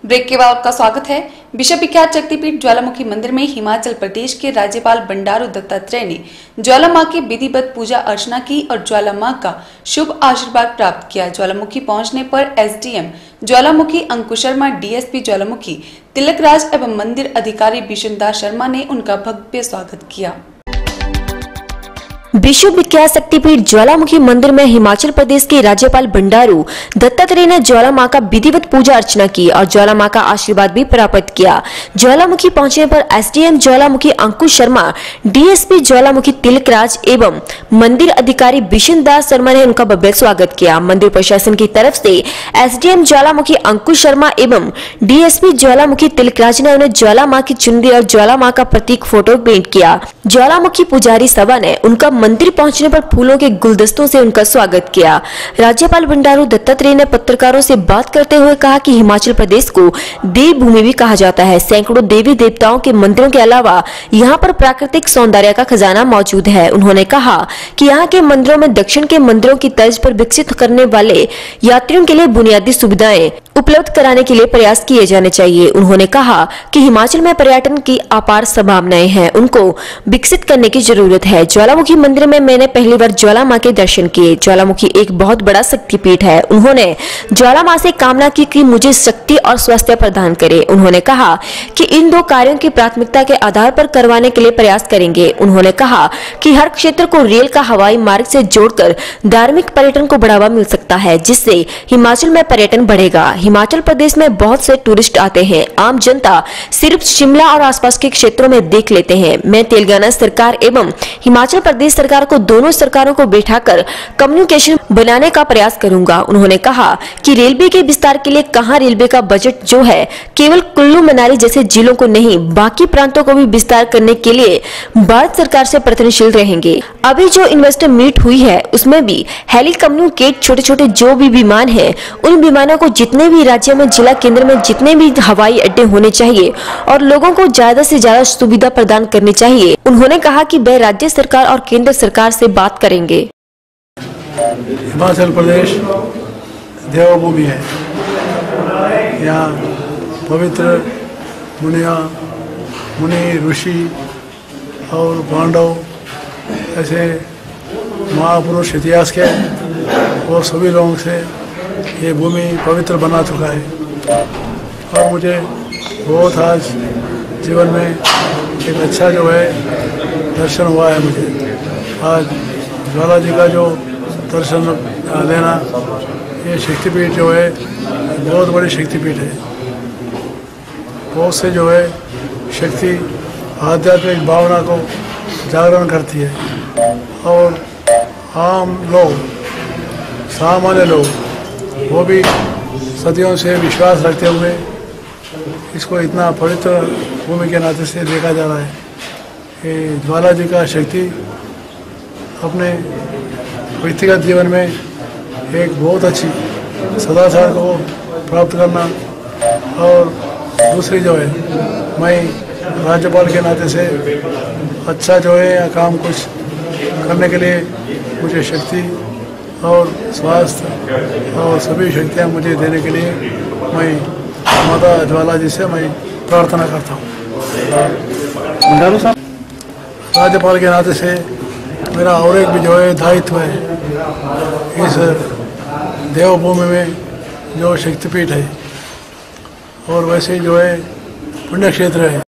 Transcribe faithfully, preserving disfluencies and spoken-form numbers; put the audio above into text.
Break के बाद आपका स्वागत है। विश्व विख्यात शक्तिपीठ ज्वालामुखी मंदिर में हिमाचल प्रदेश के राज्यपाल बंडारू दत्तात्रेय ने ज्वाला मां की विधिवत पूजा अर्चना की और ज्वाला मां का शुभ आशीर्वाद प्राप्त किया। ज्वालामुखी पहुंचने पर एसडीएम ज्वालामुखी अंकुश शर्मा, डीएसपी ज्वालामुखी तिलक राज एवं मंदिर अधिकारी बिशन दास शर्मा ने उनका भव्य स्वागत किया। विश्व विख्यात शक्तिपीठ ज्वालामुखी मंदिर में हिमाचल प्रदेश के राज्यपाल बंडारू दत्तात्रेय ने ज्वाला मां का विधिवत पूजा अर्चना की और ज्वाला मां का आशीर्वाद भी प्राप्त किया। ज्वालामुखी पहुंचने पर एसडीएम ज्वालामुखी अंकुश शर्मा, डीएसपी ज्वालामुखी तिलक राज एवं मंदिर अधिकारी बिशन दास शर्मा ने उनका भव्य स्वागत किया। मंदिर प्रशासन की तरफ से एसडीएम ज्वालामुखी अंकुश शर्मा एवं डीएसपी ज्वालामुखी तिलक राज ने उन्हें ज्वाला मां की चुनरी और ज्वाला मां का प्रतीक फोटो भेंट किया। ज्वालामुखी पुजारी सभा ने उनका मंदिर पहुंचने पर फूलों के गुलदस्तों से उनका स्वागत किया। राज्यपाल बंडारू दत्तात्रेय ने पत्रकारों से बात करते हुए कहा कि हिमाचल प्रदेश को देवभूमि भी कहा जाता है। सैकड़ों देवी देवताओं के मंदिरों के अलावा यहाँ पर प्राकृतिक सौंदर्य का खजाना मौजूद है। उन्होंने कहा कि यहाँ के मंदिरों में दक्षिण के मंदिरों की तर्ज पर विकसित करने वाले यात्रियों के लिए बुनियादी सुविधाएं उपलब्ध कराने के लिए प्रयास किए जाने चाहिए। उन्होंने कहा कि हिमाचल में पर्यटन की अपार संभावनाएं हैं, उनको विकसित करने की जरूरत है। ज्वालामुखी मंदिर में मैंने पहली बार ज्वाला मां के दर्शन किए। ज्वालामुखी एक बहुत बड़ा शक्तिपीठ है। उन्होंने ज्वाला मां से कामना की कि मुझे शक्ति और स्वास्थ्य प्रदान करे। उन्होंने कहा कि इन दो कार्यों की प्राथमिकता के आधार पर करवाने के लिए प्रयास करेंगे। उन्होंने कहा कि हर क्षेत्र को रेल का हवाई मार्ग से जोड़कर धार्मिक पर्यटन को बढ़ावा मिल सकता है, जिससे हिमाचल में पर्यटन बढ़ेगा। हिमाचल प्रदेश में बहुत से टूरिस्ट आते हैं, आम जनता सिर्फ शिमला और आसपास के क्षेत्रों में देख लेते हैं। मैं तेलंगाना सरकार एवं हिमाचल प्रदेश सरकार को दोनों सरकारों को बैठाकर कम्युनिकेशन बनाने का प्रयास करूंगा। उन्होंने कहा कि रेलवे के विस्तार के लिए कहां रेलवे का बजट जो है केवल कुल्लू मनाली जैसे जिलों को नहीं, बाकी प्रांतों को भी विस्तार करने के लिए भारत सरकार से प्रयत्नशील रहेंगे। अभी जो इन्वेस्टर मीट हुई है उसमें भी हेली कम्युनिकेट छोटे छोटे जो भी विमान है, उन विमानों को जितने भी राज्य में, जिला केंद्र में जितने भी हवाई अड्डे होने चाहिए और लोगों को ज्यादा से ज्यादा सुविधा प्रदान करनी चाहिए। उन्होंने कहा कि वह राज्य सरकार और केंद्र सरकार से बात करेंगे। हिमाचल प्रदेश देवभूमि है। यहाँ पवित्र मुनिया, मुनि, ऋषि और पांडव ऐसे महापुरुष इतिहास के और सभी लोगों से ये भूमि पवित्र बना चुका है और मुझे बहुत आज जीवन में एक अच्छा जो है दर्शन हुआ है। मुझे आज ज्वाला जी का जो दर्शन लेना, ये शक्तिपीठ जो है बहुत बड़ी शक्तिपीठ है। बहुत से जो है शक्ति आध्यात्मिक भावना को जागरण करती है और आम लोग, सामान्य लोग, वो भी सदियों से विश्वास रखते हुए इसको इतना पवित्र भूमि के नाते से देखा जा रहा है कि ज्वाला जी का शक्ति अपने व्यक्तिगत जीवन में एक बहुत अच्छी सदाचार को प्राप्त करना और दूसरी जो है मैं राज्यपाल के नाते से अच्छा जो है या काम कुछ करने के लिए मुझे शक्ति और स्वास्थ्य और सभी शक्तियाँ मुझे देने के लिए मैं माता ज्वाला जी से मैं प्रार्थना करता हूँ। राज्यपाल के नाते से मेरा और एक भी जो है दायित्व है इस देवभूमि में जो शक्तिपीठ है और वैसे जो है पुण्य क्षेत्र है।